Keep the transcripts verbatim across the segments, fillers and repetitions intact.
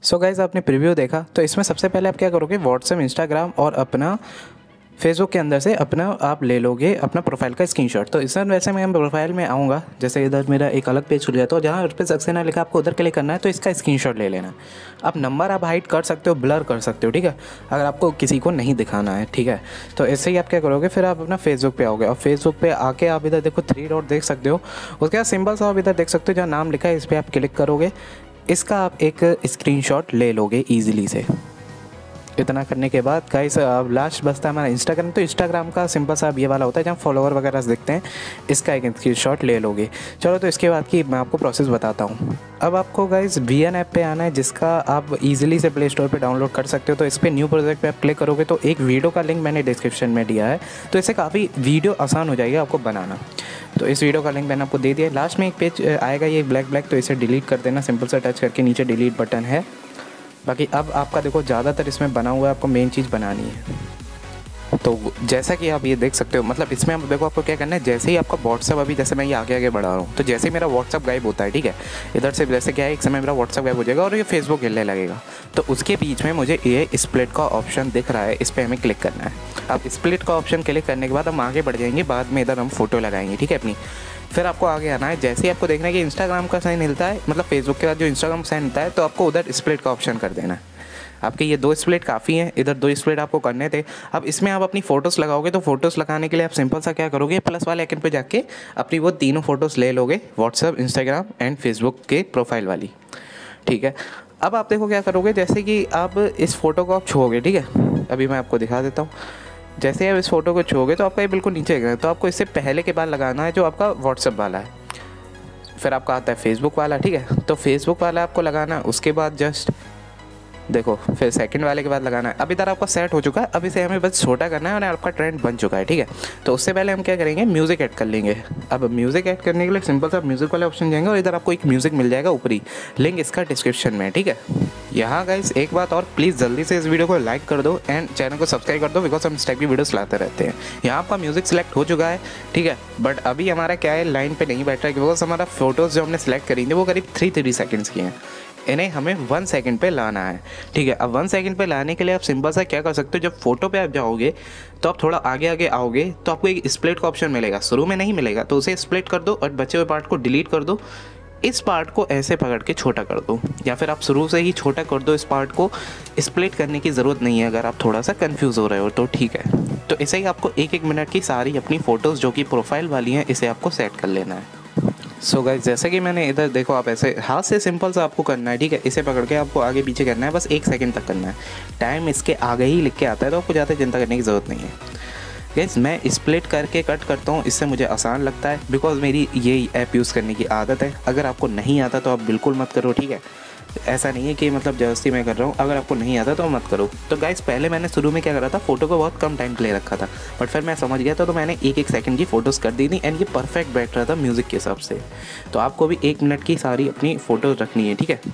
So guys आपने preview देखा, तो इसमें सबसे पहले आप क्या करोगे, व्हाट्सएप, इंस्टाग्राम और अपना फेसबुक के अंदर से अपना आप ले लोगे अपना प्रोफाइल का स्क्रीनशॉट। तो इस वैसे मैं प्रोफाइल में आऊँगा, जैसे इधर मेरा एक अलग पेज खुल जाता है, तो जहाँ पे सक्सेना लिखा आपको उधर क्लिक करना है, तो इसका स्क्रीनशॉट ले लेना। अब नंबर आप हाइड कर सकते हो, ब्लर कर सकते हो, ठीक है, अगर आपको किसी को नहीं दिखाना है, ठीक है। तो ऐसे ही आप क्या करोगे, फिर आप अपना फेसबुक पे आओगे और फेसबुक पे आके आप इधर देखो थ्री डॉट देख सकते हो, उसके बाद सिंबल सा आप इधर देख सकते हो जहाँ नाम लिखा है, इस पर आप क्लिक करोगे, इसका आप एक स्क्रीनशॉट ले लोगे ईजिली से। इतना करने के बाद गाइस अब लास्ट बचता है हमारा इंस्टाग्राम। तो इंस्टाग्राम का सिंपल सा अब ये वाला होता है जहाँ फॉलोवर वगैरह दिखते हैं, इसका एक स्क्रीनशॉट ले लोगे। चलो तो इसके बाद की मैं आपको प्रोसेस बताता हूँ। अब आपको गाइस वी एन ऐप पे आना है, जिसका आप इजीली से प्ले स्टोर पे डाउनलोड कर सकते हो। तो इस पर न्यू प्रोजेक्ट पे आप क्लिक करोगे तो एक वीडियो का लिंक मैंने डिस्क्रिप्शन में दिया है, तो इससे काफ़ी वीडियो आसान हो जाएगी आपको बनाना। तो इस वीडियो का लिंक मैंने आपको दे दिया है। लास्ट में एक पेज आएगा ये ब्लैक ब्लैक, तो इसे डिलीट कर देना, सिंपल सा टच करके नीचे डिलीट बटन है। बाकी अब आपका देखो ज़्यादातर इसमें बना हुआ है, आपको मेन चीज़ बनानी है। तो जैसा कि आप ये देख सकते हो, मतलब इसमें आप देखो आपको क्या करना है, जैसे ही आपका व्हाट्सअप अभी जैसे मैं ये आगे आगे बढ़ा रहा हूँ, तो जैसे ही मेरा व्हाट्सअप गायब होता है, ठीक है, इधर से जैसे क्या है एक समय मेरा व्हाट्सअप गायब हो जाएगा और ये फेसबुक हिलने लगेगा, तो उसके बीच में मुझे ये स्प्लिट का ऑप्शन दिख रहा है, इस पर हमें क्लिक करना है। अब स्प्लिट का ऑप्शन क्लिक करने के बाद हम आगे बढ़ जाएंगे, बाद में इधर हम फोटो लगाएंगे, ठीक है अपनी। फिर आपको आगे आना है, जैसे ही आपको देखना है कि इंस्टाग्राम का साइन हिलता है, मतलब फेसबुक के बाद जो इंस्टाग्राम साइन हिलता है, तो आपको उधर स्प्लिट का ऑप्शन कर देना है। आपके ये दो स्प्लिट काफ़ी हैं, इधर दो स्प्लिट आपको करने थे। अब इसमें आप अपनी फ़ोटोज़ लगाओगे, तो फ़ोटोज़ लगाने के लिए आप सिंपल सा क्या करोगे, प्लस वाले आइकन पे जाके अपनी वो तीनों फ़ोटोज़ ले लोगे, व्हाट्सअप, इंस्टाग्राम एंड फेसबुक के प्रोफाइल वाली, ठीक है। अब आप देखो क्या करोगे, जैसे कि आप इस फ़ोटो को आप छुओगे, ठीक है, अभी मैं आपको दिखा देता हूँ। जैसे आप इस फ़ोटो को छुओगे तो आपका ये बिल्कुल नीचे गिरेगा, तो आपको इससे पहले के बाद लगाना है जो आपका व्हाट्सअप वाला है। फिर आपका आता है फेसबुक वाला, ठीक है, तो फेसबुक वाला आपको लगाना है। उसके बाद जस्ट देखो फिर सेकंड वाले के बाद लगाना है। अब इधर आपका सेट हो चुका है, अब इसे हमें बस छोटा करना है और आपका ट्रेंड बन चुका है, ठीक है। तो उससे पहले हम क्या करेंगे, म्यूज़िक ऐड कर लेंगे। अब म्यूज़िक ऐड करने के लिए सिंपल सा म्यूज़िक वाले ऑप्शन जाएंगे और इधर आपको एक म्यूज़िक मिल जाएगा ऊपरी, लिंक इसका डिस्क्रिप्शन में, ठीक है। यहाँ गाइस एक बात और, प्लीज़ जल्दी से इस वीडियो को लाइक कर दो एंड चैनल को सब्सक्राइब कर दो, बिकॉज हम इस टाइप की वीडियोस लाते रहते हैं। यहाँ आपका म्यूज़िक सेलेक्ट हो चुका है, ठीक है, बट अभी हमारा क्या है, लाइन पे नहीं बैठ रहा है, बिकॉज हमारा फोटोज़ जो हमने सेलेक्ट करी थी वो करीब थ्री थ्री सेकेंड्स की हैं, इन्हें हमें वन सेकंड पे लाना है, ठीक है। अब वन सेकंड पे लाने के लिए आप सिंपल सा क्या कर सकते हो, जब फोटो पे आप जाओगे तो आप थोड़ा आगे आगे आओगे तो आपको एक स्प्लिट का ऑप्शन मिलेगा, शुरू में नहीं मिलेगा, तो उसे स्प्लिट कर दो और बचे हुए पार्ट को डिलीट कर दो। इस पार्ट को ऐसे पकड़ के छोटा कर दो, या फिर आप शुरू से ही छोटा कर दो, इस पार्ट को स्प्लिट करने की ज़रूरत नहीं है अगर आप थोड़ा सा कंफ्यूज हो रहे हो तो, ठीक है। तो इसे ही आपको एक एक मिनट की सारी अपनी फ़ोटोज़ जो कि प्रोफाइल वाली हैं, इसे आपको सेट कर लेना है। सो so गाइस जैसे कि मैंने इधर देखो, आप ऐसे हाथ से सिंपल सा आपको करना है, ठीक है, इसे पकड़ के आपको आगे पीछे करना है, बस एक सेकंड तक करना है। टाइम इसके आगे ही लिख के आता है, तो आपको ज़्यादा चिंता करने की ज़रूरत नहीं है। गाइस मैं स्प्लिट करके कट करता हूँ, इससे मुझे आसान लगता है, बिकॉज मेरी ये ऐप यूज़ करने की आदत है। अगर आपको नहीं आता तो आप बिल्कुल मत करो, ठीक है, ऐसा नहीं है कि मतलब जबरदस्ती मैं कर रहा हूँ, अगर आपको नहीं आता तो मत करो। तो गाइस पहले मैंने शुरू में क्या करा था, फ़ोटो को बहुत कम टाइम के लिए रखा था, बट फिर मैं समझ गया था, तो मैंने एक एक सेकंड की फ़ोटोज़ कर दी थी एंड ये परफेक्ट बैठ रहा था म्यूज़िक के हिसाब से। तो आपको भी एक मिनट की सारी अपनी फ़ोटोज़ रखनी है, ठीक है।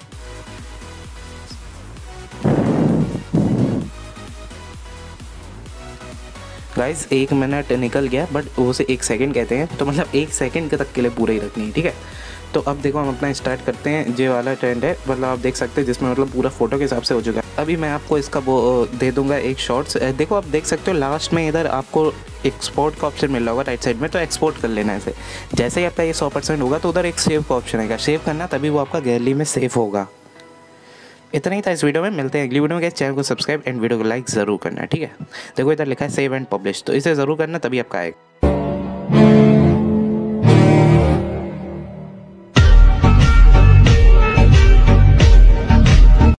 गाइस एक मिनट निकल गया, बट उसे एक सेकंड कहते हैं, तो मतलब एक सेकंड के तक के लिए पूरा ही रखनी है, ठीक है। तो अब देखो हम अपना स्टार्ट करते हैं। ये वाला ट्रेंड है, मतलब आप देख सकते हैं, जिसमें मतलब पूरा फोटो के हिसाब से हो चुका है। अभी मैं आपको इसका वो दे दूंगा एक शॉर्ट्स। देखो आप देख सकते हो लास्ट में इधर आपको एक्सपोर्ट का ऑप्शन मिल रहा होगा राइट साइड में, तो एक्सपोर्ट कर लेना है इसे। जैसे ही आपका ये सौ परसेंट होगा तो उधर एक सेव का ऑप्शन आएगा, सेव करना, तभी वो आपका गैलरी में सेव होगा। इतना ही था इस वीडियो में, मिलते हैं अगली वीडियो में। चैनल को सब्सक्राइब एंड वीडियो को लाइक ज़रूर करना है, ठीक है। देखो इधर लिखा है सेव एंड पब्लिश, तो इसे ज़रूर करना, तभी आपका आएगा।